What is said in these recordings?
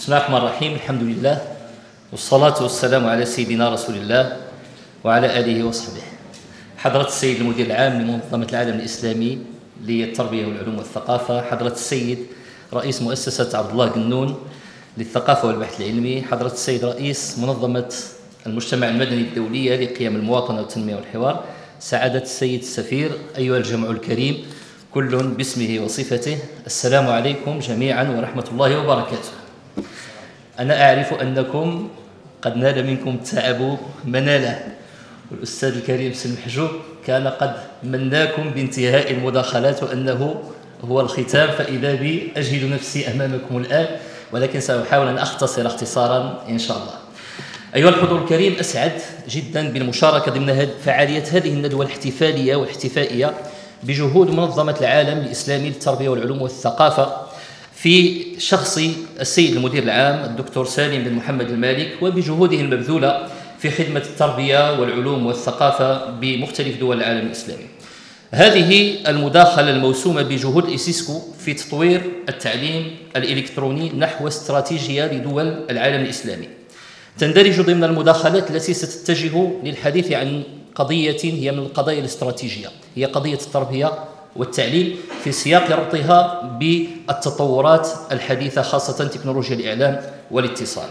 بسم الله الرحمن الرحيم. الحمد لله والصلاة والسلام على سيدنا رسول الله وعلى آله وصحبه. حضرة السيد المدير العام لمنظمة العالم الإسلامي للتربية والعلوم والثقافة، حضرة السيد رئيس مؤسسة عبد الله قنون للثقافة والبحث العلمي، حضرة السيد رئيس منظمة المجتمع المدني الدولية لقيم المواطنة والتنمية والحوار، سعادة السيد السفير، أيها الجمع الكريم كل باسمه وصفته، السلام عليكم جميعا ورحمة الله وبركاته. أنا أعرف أنكم قد نال منكم التعب مناله، والأستاذ الكريم سلم محجوب كان قد مناكم بانتهاء المداخلات وأنه هو الختام، فإذا بي أجد نفسي أمامكم الآن، ولكن سأحاول أن أختصر اختصارا إن شاء الله. أيها الحضور الكريم، أسعد جدا بالمشاركة ضمن فعالية هذه الندوة الاحتفالية والاحتفائية بجهود منظمة العالم الإسلامي للتربية والعلوم والثقافة في شخص السيد المدير العام الدكتور سالم بن محمد المالك، وبجهوده المبذولة في خدمة التربية والعلوم والثقافة بمختلف دول العالم الإسلامي. هذه المداخلة الموسومة بجهود الإيسيسكو في تطوير التعليم الإلكتروني نحو استراتيجية لدول العالم الإسلامي تندرج ضمن المداخلات التي ستتجه للحديث عن قضية هي من القضايا الاستراتيجية، هي قضية التربية والتعليم في سياق ربطها بالتطورات الحديثة، خاصة تكنولوجيا الإعلام والاتصال.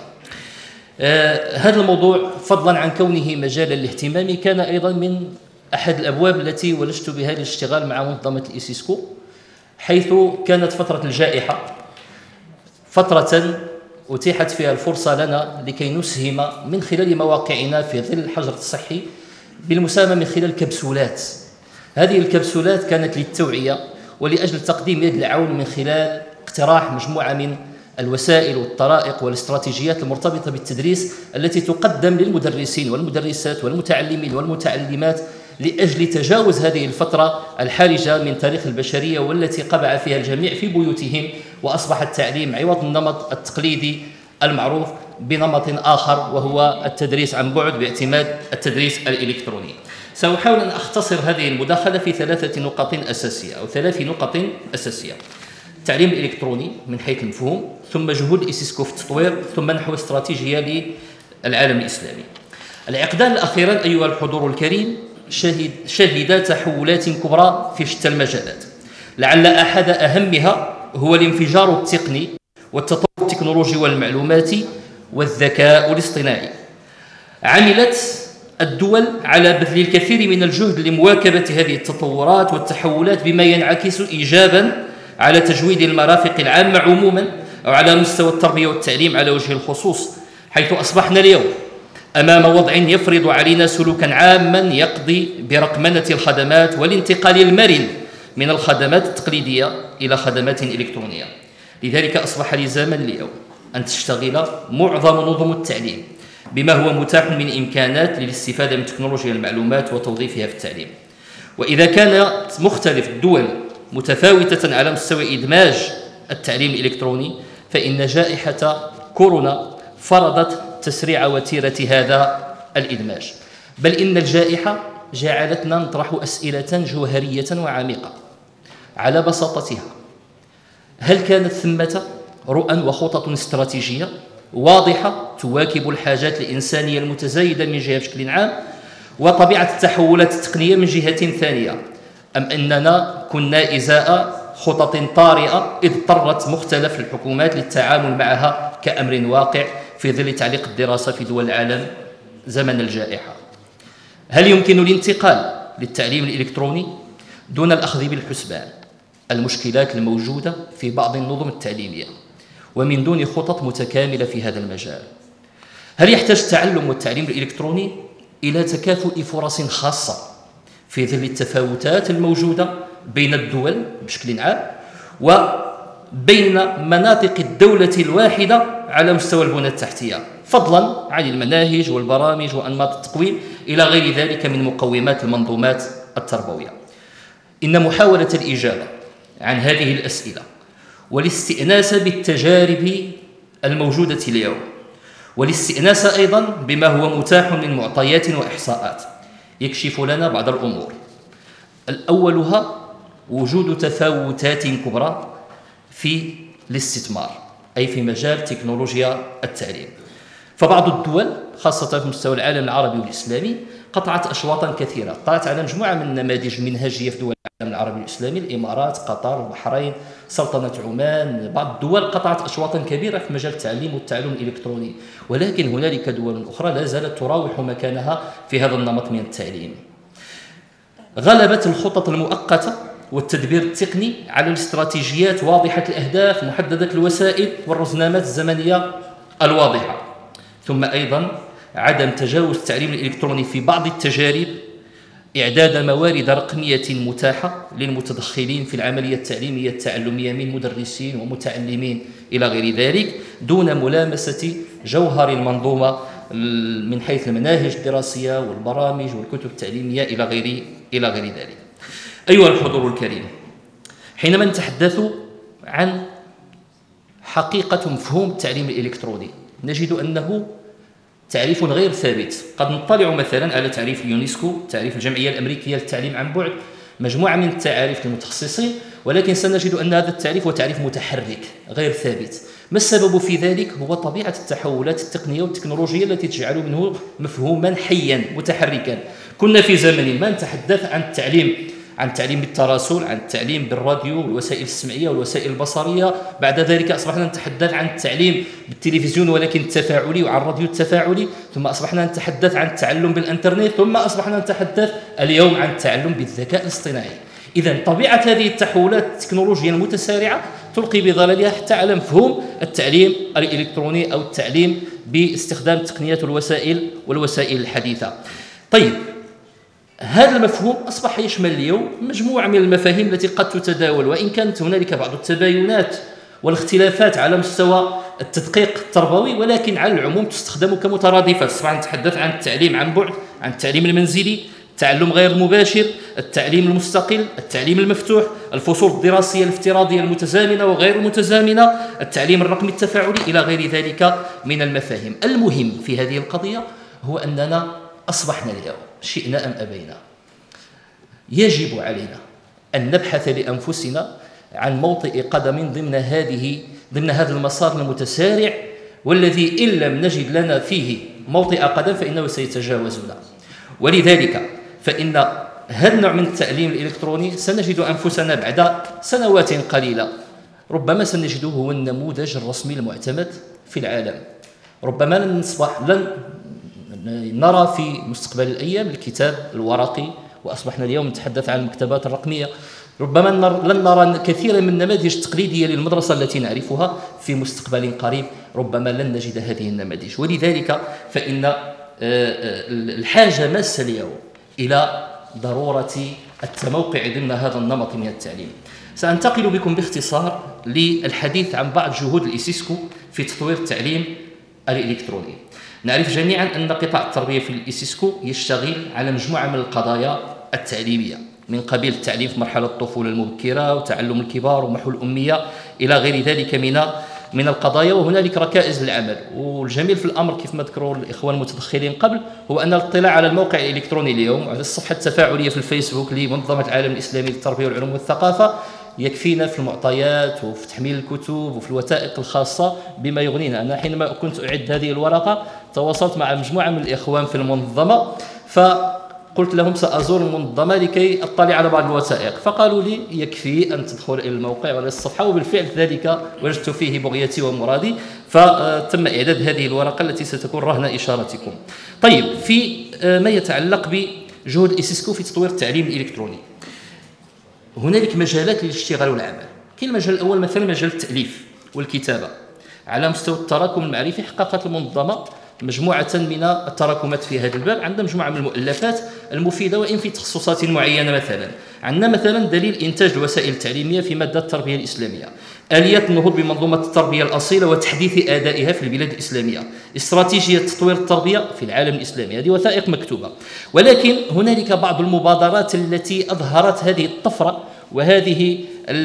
هذا الموضوع فضلا عن كونه مجالا للاهتمام كان أيضا من أحد الأبواب التي ولجت بها للاشتغال مع منظمة الإيسيسكو، حيث كانت فترة الجائحة فترة أتيحت فيها الفرصة لنا لكي نسهم من خلال مواقعنا في ظل الحجر الصحي بالمساهمة من خلال كبسولات. هذه الكبسولات كانت للتوعية ولأجل تقديم يد العون من خلال اقتراح مجموعة من الوسائل والطرائق والاستراتيجيات المرتبطة بالتدريس التي تقدم للمدرسين والمدرسات والمتعلمين والمتعلمات لأجل تجاوز هذه الفترة الحرجة من تاريخ البشرية والتي قبع فيها الجميع في بيوتهم، وأصبح التعليم عوض النمط التقليدي المعروف بنمط آخر وهو التدريس عن بعد باعتماد التدريس الإلكتروني. سأحاول أن أختصر هذه المداخلة في ثلاث نقط أساسية: التعليم الإلكتروني من حيث المفهوم، ثم جهود إيسيسكو في التطوير، ثم نحو استراتيجية للعالم الإسلامي. العقدان الأخيران أيها الحضور الكريم شهد تحولات كبرى في شتى المجالات، لعل أحد أهمها هو الانفجار التقني والتطور التكنولوجي والمعلوماتي والذكاء الاصطناعي. عملت الدول على بذل الكثير من الجهد لمواكبة هذه التطورات والتحولات بما ينعكس إيجابا على تجويد المرافق العامة عموما أو على مستوى التربية والتعليم على وجه الخصوص، حيث أصبحنا اليوم أمام وضع يفرض علينا سلوكا عاما يقضي برقمنة الخدمات والانتقال المرن من الخدمات التقليدية إلى خدمات إلكترونية. لذلك أصبح لزاما اليوم أن تشتغل معظم نظم التعليم بما هو متاح من إمكانات للاستفادة من تكنولوجيا المعلومات وتوظيفها في التعليم. وإذا كانت مختلف الدول متفاوتة على مستوى إدماج التعليم الإلكتروني، فإن جائحة كورونا فرضت تسريع وتيرة هذا الإدماج، بل إن الجائحة جعلتنا نطرح أسئلة جوهرية وعميقة على بساطتها: هل كانت ثمة رؤى وخطط استراتيجية واضحة تواكب الحاجات الإنسانية المتزايدة من جهة بشكل عام وطبيعة التحولات التقنية من جهة ثانية، أم أننا كنا إزاء خطط طارئة اضطرت مختلف الحكومات للتعامل معها كأمر واقع في ظل تعليق الدراسة في دول العالم زمن الجائحة؟ هل يمكن الانتقال للتعليم الإلكتروني دون الأخذ بالحسبان المشكلات الموجودة في بعض النظم التعليمية ومن دون خطط متكاملة في هذا المجال؟ هل يحتاج التعلم والتعليم الإلكتروني إلى تكافؤ فرص خاصة في ظل التفاوتات الموجودة بين الدول بشكل عام وبين مناطق الدولة الواحدة على مستوى البنى التحتية، فضلا عن المناهج والبرامج وأنماط التقويم إلى غير ذلك من مقومات المنظومات التربوية؟ إن محاولة الإجابة عن هذه الأسئلة والاستئناس بالتجارب الموجودة اليوم والاستئناس أيضا بما هو متاح من معطيات وإحصاءات يكشف لنا بعض الأمور. الأولها وجود تفاوتات كبرى في الاستثمار أي في مجال تكنولوجيا التعليم. فبعض الدول خاصة في مستوى العالم العربي والإسلامي قطعت أشواطا كثيرة، طلعت على مجموعة من النماذج المنهجية في دول العالم العربي والإسلامي، الإمارات، قطر، البحرين، سلطنة عمان. بعض الدول قطعت أشواطا كبيرة في مجال التعليم والتعلم الإلكتروني، ولكن هنالك دول أخرى لا زالت تراوح مكانها في هذا النمط من التعليم. غلبت الخطط المؤقتة والتدبير التقني على الاستراتيجيات واضحة الأهداف محددة الوسائل والرزنامات الزمنية الواضحة. ثم أيضا عدم تجاوز التعليم الإلكتروني في بعض التجارب، إعداد موارد رقمية متاحة للمتدخلين في العملية التعليمية التعلمية من مدرسين ومتعلمين إلى غير ذلك، دون ملامسة جوهر المنظومة من حيث المناهج الدراسية والبرامج والكتب التعليمية إلى غير ذلك. أيها الحضور الكريم، حينما نتحدث عن حقيقة مفهوم التعليم الإلكتروني نجد أنه تعريف غير ثابت. قد نطلع مثلا على تعريف اليونسكو، تعريف الجمعية الأمريكية للتعليم عن بعد، مجموعة من التعاريف للمتخصصين، ولكن سنجد أن هذا التعريف هو تعريف متحرك غير ثابت. ما السبب في ذلك؟ هو طبيعة التحولات التقنية والتكنولوجية التي تجعل منه مفهوما حيا متحركا. كنا في زمن ما نتحدث عن التعليم بالتراسل، عن التعليم بالراديو والوسائل السمعية والوسائل البصرية، بعد ذلك أصبحنا نتحدث عن التعليم بالتلفزيون ولكن التفاعلي، وعن الراديو التفاعلي، ثم أصبحنا نتحدث عن التعلم بالإنترنت، ثم أصبحنا نتحدث اليوم عن التعلم بالذكاء الاصطناعي. إذن طبيعة هذه التحولات التكنولوجية المتسارعة تلقي بظلالها حتى على مفهوم التعليم الإلكتروني أو التعليم باستخدام التقنيات والوسائل الحديثة. طيب، هذا المفهوم أصبح يشمل اليوم مجموعة من المفاهيم التي قد تتداول، وإن كانت هنالك بعض التباينات والاختلافات على مستوى التدقيق التربوي، ولكن على العموم تستخدم كمترادفات. سواء نتحدث عن التعليم عن بعد، عن التعليم المنزلي، التعلم غير المباشر، التعليم المستقل، التعليم المفتوح، الفصول الدراسية الافتراضية المتزامنة وغير المتزامنة، التعليم الرقمي التفاعلي، إلى غير ذلك من المفاهيم. المهم في هذه القضية هو أننا أصبحنا اليوم شئنا أم أبينا يجب علينا أن نبحث لأنفسنا عن موطئ قدم ضمن هذا المسار المتسارع، والذي إن لم نجد لنا فيه موطئ قدم فإنه سيتجاوزنا. ولذلك فإن هذا النوع من التعليم الإلكتروني سنجد أنفسنا بعد سنوات قليلة ربما سنجده هو النموذج الرسمي المعتمد في العالم. ربما لن نرى في مستقبل الأيام الكتاب الورقي، وأصبحنا اليوم نتحدث عن المكتبات الرقمية. ربما لن نرى كثيرا من النماذج التقليدية للمدرسة التي نعرفها في مستقبل قريب، ربما لن نجد هذه النماذج. ولذلك فإن الحاجة ماسة اليوم إلى ضرورة التموقع ضمن هذا النمط من التعليم. سأنتقل بكم باختصار للحديث عن بعض جهود الإيسيسكو في تطوير التعليم الإلكتروني. نعرف جميعا أن قطاع التربية في الإيسيسكو يشتغل على مجموعة من القضايا التعليمية، من قبيل التعليم في مرحلة الطفولة المبكرة وتعلم الكبار ومحو الأمية إلى غير ذلك من القضايا، وهنالك ركائز للعمل. والجميل في الأمر كيف ما ذكروا الإخوان المتدخلين قبل هو أن الاطلاع على الموقع الإلكتروني اليوم على الصفحة التفاعلية في الفيسبوك لمنظمة العالم الإسلامي للتربية والعلوم والثقافة يكفينا في المعطيات وفي تحميل الكتب وفي الوثائق الخاصة بما يغنينا. أنا حينما كنت أعد هذه الورقة تواصلت مع مجموعة من الإخوان في المنظمة، فقلت لهم سأزور المنظمة لكي أطلع على بعض الوثائق، فقالوا لي يكفي أن تدخل إلى الموقع ولا الصفحة، وبالفعل ذلك وجدت فيه بغيتي ومرادي، فتم إعداد هذه الورقة التي ستكون رهن إشارتكم. طيب، في ما يتعلق بجهود الإيسيسكو في تطوير التعليم الإلكتروني، هنالك مجالات للاشتغال والعمل. كاين المجال الأول مثلا مجال التأليف والكتابة. على مستوى التراكم المعرفي حققت المنظمة مجموعة من التراكمات في هذا الباب، عندنا مجموعة من المؤلفات المفيدة وإن في تخصصات معينة. عندنا مثلا دليل إنتاج الوسائل التعليمية في مادة التربية الإسلامية، آليات النهوض بمنظومة التربية الأصيلة وتحديث أدائها في البلاد الإسلامية، استراتيجية تطوير التربية في العالم الإسلامي. هذه وثائق مكتوبة، ولكن هنالك بعض المبادرات التي أظهرت هذه الطفرة وهذه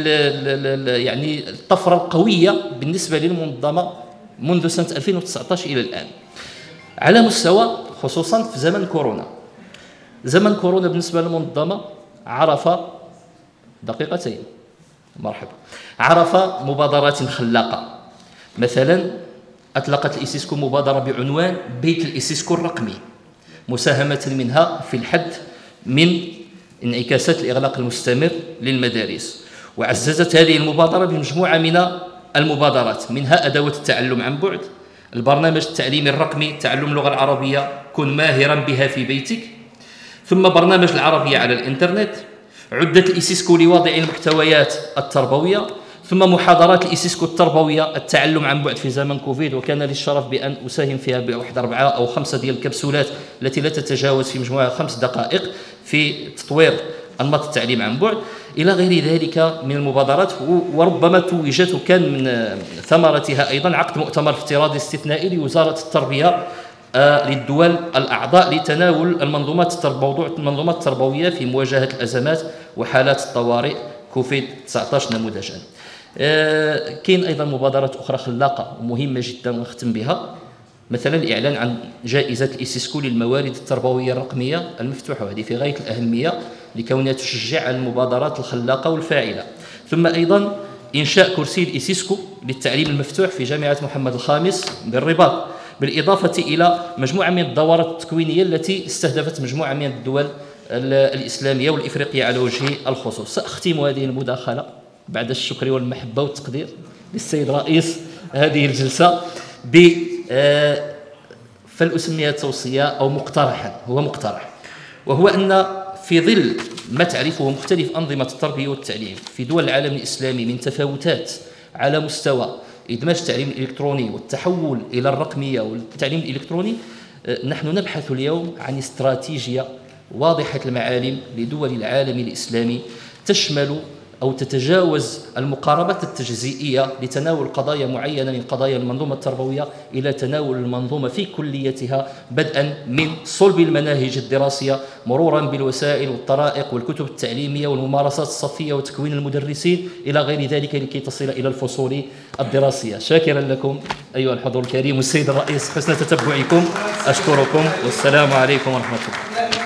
يعني الطفرة القوية بالنسبة للمنظمة منذ سنة 2019 إلى الآن، على مستوى خصوصا في زمن كورونا. زمن كورونا بالنسبة للمنظمة عرف عرف مبادرات خلاقة. مثلا أطلقت الإيسيسكو مبادرة بعنوان بيت الإيسيسكو الرقمي، مساهمة منها في الحد من انعكاسات الإغلاق المستمر للمدارس. وعززت هذه المبادرة بمجموعة من المبادرات، منها أدوات التعلم عن بعد، البرنامج التعليمي الرقمي، تعلم اللغة العربية كن ماهرا بها في بيتك، ثم برنامج العربية على الإنترنت، عدة الإيسيسكو لوضع المحتويات التربوية، ثم محاضرات الإيسيسكو التربوية التعلم عن بعد في زمن كوفيد، وكان لي الشرف بأن أساهم فيها بواحد 4 أو 5 ديال الكبسولات التي لا تتجاوز في مجموعة 5 دقائق في تطوير أنماط التعليم عن بعد إلى غير ذلك من المبادرات. وربما توجت وكان من ثمرتها أيضا عقد مؤتمر افتراضي استثنائي لوزارة التربية للدول الأعضاء لتناول موضوع المنظومات التربوية في مواجهة الأزمات وحالات الطوارئ كوفيد 19 نموذجا. كاين أيضا مبادرات أخرى خلاقة ومهمة جدا ونختم بها، مثلا الإعلان عن جائزة الإيسيسكو للموارد التربوية الرقمية المفتوحة، وهذه في غاية الأهمية لكونها تشجع على المبادرات الخلاقة والفاعلة. ثم أيضا إنشاء كرسي الإيسيسكو للتعليم المفتوح في جامعة محمد الخامس بالرباط، بالإضافة إلى مجموعة من الدورات التكوينية التي استهدفت مجموعة من الدول الإسلامية والإفريقية على وجه الخصوص. سأختم هذه المداخلة بعد الشكر والمحبة والتقدير للسيد رئيس هذه الجلسة فلأسميها توصية أو مقترحا، هو مقترح، وهو أن في ظل ما تعرفه مختلف أنظمة التربية والتعليم في دول العالم الإسلامي من تفاوتات على مستوى إدماج التعليم الإلكتروني والتحول إلى الرقمية والتعليم الإلكتروني، نحن نبحث اليوم عن استراتيجية واضحة المعالم لدول العالم الإسلامي تشمل أو تتجاوز المقاربات التجزئية لتناول قضايا معينة من قضايا المنظومة التربوية إلى تناول المنظومة في كليتها، بدءا من صلب المناهج الدراسية مرورا بالوسائل والطرائق والكتب التعليمية والممارسات الصفية وتكوين المدرسين إلى غير ذلك لكي تصل إلى الفصول الدراسية. شاكرا لكم أيها الحضور الكريم والسيد الرئيس حسن تتبعكم، أشكركم والسلام عليكم ورحمة الله.